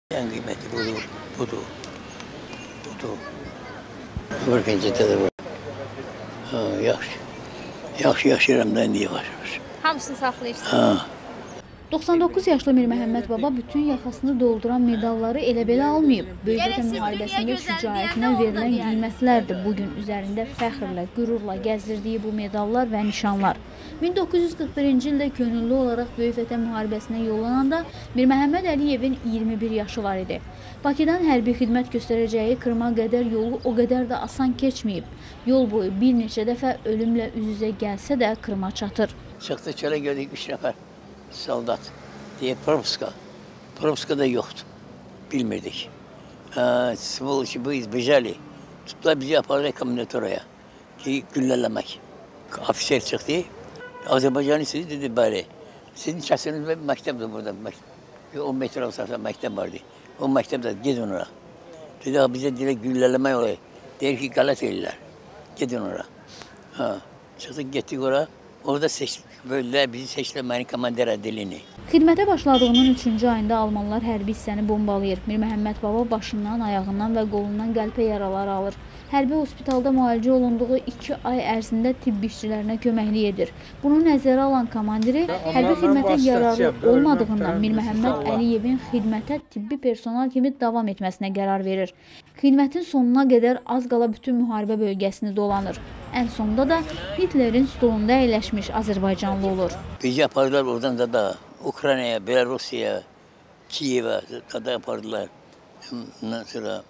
En kıymetli budur. Ömür pencete de var. Yaxşı yaşayıram da indi yavaş-yavaş. Hamısını saxlayırsınız. 99 yaşlı Mir Məhəmməd Baba bütün yaxasını dolduran medalları elə-belə almayıb. Böyük Vətən müharibəsində şücaətinə verilən qiymətlərdir bugün üzərində fəxrlə, qürurla gəzdirdiyi bu medallar və nişanlar. 1941-ci ildə könüllü olaraq Böyük Vətən müharibəsinə yollananda Mir Məhəmməd Əliyevin 21 yaşı var idi. Bakıdan hərbi xidmət göstərəcəyi Krıma qədər yolu o qədər də asan keçməyib. Yol boyu bir neçə dəfə ölümlə üz-üzə gəlsə də Krıma çatır. Çıxdı çölə gördük 3 nəfər soldat diye Propska. Propska da yoktu. Bilmirdik. Svolochi bu izbecali. Tuttular bizi yaparlar kombinatoraya. Ki güllelemek. Afiser çıktı. Azerbaycan'ı sizi dedi bari. Sizin çasınız ve mektepti burada. 10 metre olsa mektep vardı. O mektepte gidin oraya. Dedi bize dile gülleleme olayı. Der ki Galatasaraylılar. Gidin oraya. Çıktık gittik oraya. Orada bölülər bizi seçdilər məni komandira dilini. Xidmətə başladığının 3-cü ayında Almanlar hərbi hissəni bombalayır. Mir Məhəmməd Baba başından, ayağından və qolundan qəlpə yaraları alır. Hərbi hospitalda müalicə olunduğu 2 ay ərzində tibb işçilərinə köməklik edir. Bunu nəzərə alan komandiri hərbi xidmətə yararlı olmadığından Mir Məhəmməd Əliyevin xidmətə tibbi personal kimi davam etməsinə qərar verir. Xidmətin sonuna qədər az qala bütün müharibə bölgəsini dolanır. Ən sonunda da Hitlerin stolunda əyləşmiş Azərbaycanlı olur. Bizi apardılar oradan da Ukraynaya, Belarusya, Kiyevə da apardılar. Ondan sonra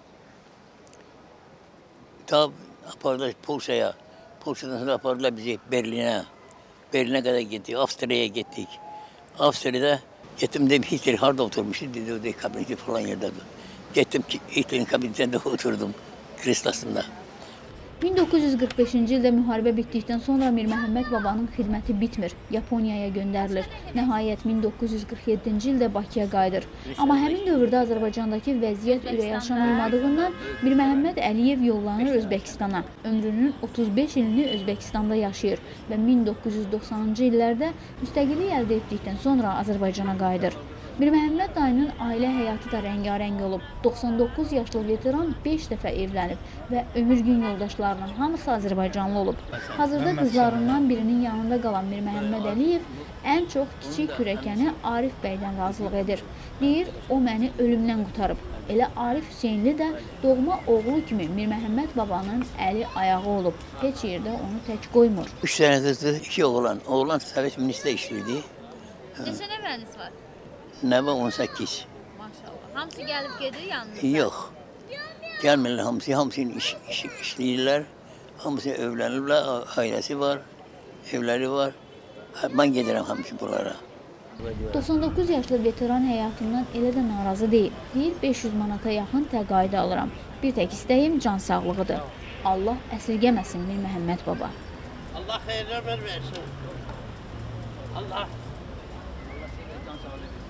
ta apardılar Polşaya. Polşadan sonra apardılar bizi Berlin'e. Berlin'e kadar gittik. Avstriya'ya gittik. Avstriya'da gittim dedim Hitler harda oturmuş dedi kabineti falan yerdedir. Gittim ki Hitler'in kabinetinde oturdum Krislasında. 1945-ci ildə müharibə bitdikdən sonra Mir Məhəmməd Babanın xidməti bitmir, Yaponiyaya göndərilir. Nəhayət 1947-ci ildə Bakıya qayıdır. Amma həmin dövrdə Azərbaycandakı vəziyyət ürəkaçan olmadığından Mir Məhəmməd Əliyev yollanır Özbəkistana. Ömrünün 35 ilini Özbəkistanda yaşayır və 1990-cı illərdə müstəqillik əldə etdikdən sonra Azərbaycana qayıdır. Mir Məhəmməd dayının ailə həyatı da rəngarəng olub. 99 yaşlı veteran 5 dəfə evlənib və ömür gün yoldaşlarının hamısı Azərbaycanlı olub. Hazırda qızlarından birinin yanında qalan Mir Məhəmməd Əliyev ən çox kiçik kürəkəni Arif bəydən razılıq edir. Deyir, o məni ölümdən qurtarıb. Elə Arif Hüseynli də doğma oğlu kimi Mir Məhəmməd babanın əli ayağı olub. Heç yerdə onu tək qoymur. 3 dənə 2 oğlan. Oğlan Sovet Milisdə işləyirdi. Neçə nəvəniz var? Nəvə 18. Maşallah. Hamısı gəlib gedir yanınızda? Yox. Gəlmirlər hamısı. Hamısını işləyirlər. Hamısı evləniblər. Ailəsi var. Evləri var. Mən gedirəm hamısı bunlara. 99 yaşlı veteran həyatından elə də narazı deyil. Deyir 500 manata yaxın təqaüd alıram. Bir tək istəyim can sağlığıdır. Allah əsirgəməsin Mir Məhəmməd Baba. Allah xeyirlər versin. Allah